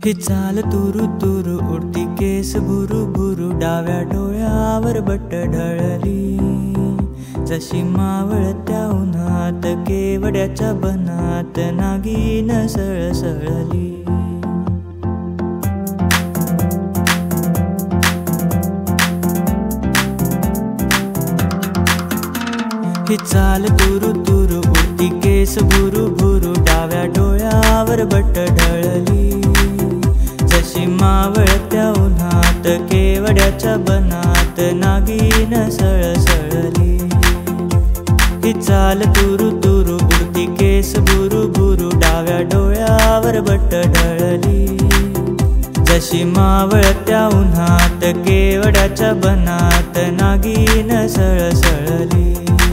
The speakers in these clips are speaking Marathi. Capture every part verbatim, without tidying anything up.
ही चाल तुरु तुरु उडती केस बुरु बुरु डाव्या डोळ्यावर बट ढळली, जशी मावळत्या उन्हात केवड्याच्या बनात नागिन सळसळली। ही चाल तुरु तुरु उडती केस बुरु बुरु डाव्या डोळ्यावर बट ढळली, जशी मावळत्या उन्हात केवड्याच्या बनात नागिन सळसळली। ही चाल तुरु तुरु उडती केस बुरु बुरु डाव्या डोळ्यावर बट ढळली, जशी मावळत्या उन्हात केवड्याच्या बनात नागिन सळसळली।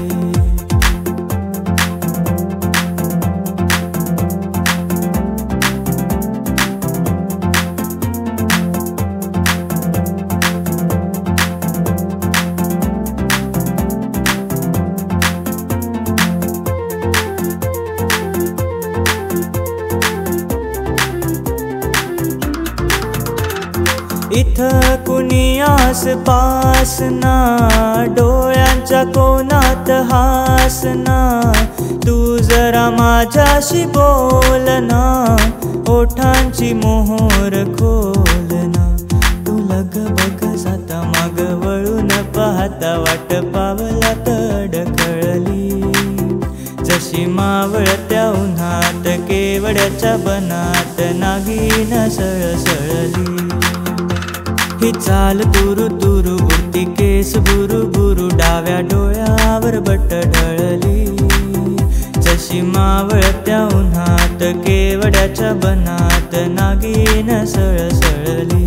इथं कुणी आसपास ना, डोळ्यांच्या कोनात हासना, तू जरा माझ्याशी बोल ना, ओठांची मोहोर खोल ना। तू लग बग जाता मग वळून पाहता वाट पावलात अडखळली, जशी मावळत्या उन्हात केवड्याच्या बनात नागिन सळसळली। ही चाल तुरु तुरु उडती केस बुरु बुरु डाव्या डोळ्यावर बट ढळली, जशी मावळत्या उन्हात केवड्याच्या बनात नागिन सळसळली।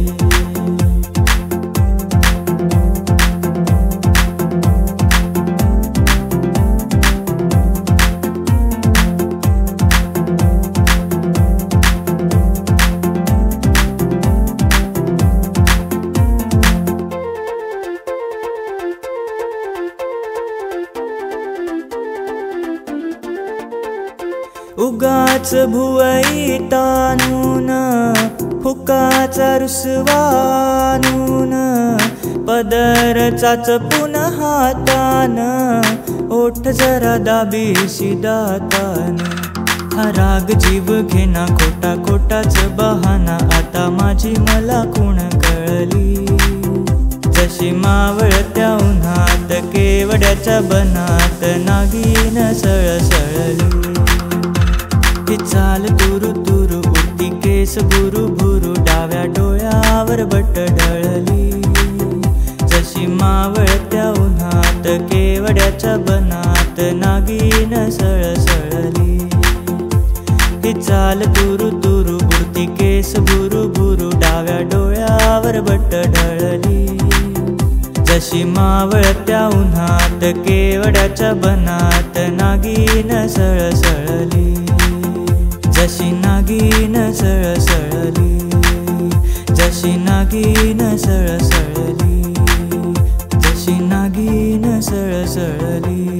उगाच भुवई तानून हुकाचा रुसवानून, पदर चाचपून हातान, ओठ जरा दाबीशी दातान। हा राग जीव घेना खोटा खोटाच बहाना, आता माझी मला खूण कळली, जशी मावळत्या उन्हात केवड्याच्या बनात नागिन सळसळली। ही चाल तुरु तुरु उडती केस बुरु बुरु डाव्या डोळ्यावर बट ढळली, जशी मावळत्या उन्हात केवड्याच्या बनात नागिन सळसळली। ही चाल तुरु तुरु उडती केस बुरु बुरु डाव्या डोळ्यावर बट ढळली, जशी मावळत्या उन्हात केवड्याच्या बनात नागिन सळसळली, जशी नागिन सळसळली, जशी नागिन सळसळली, जशी नागिन सळसळली।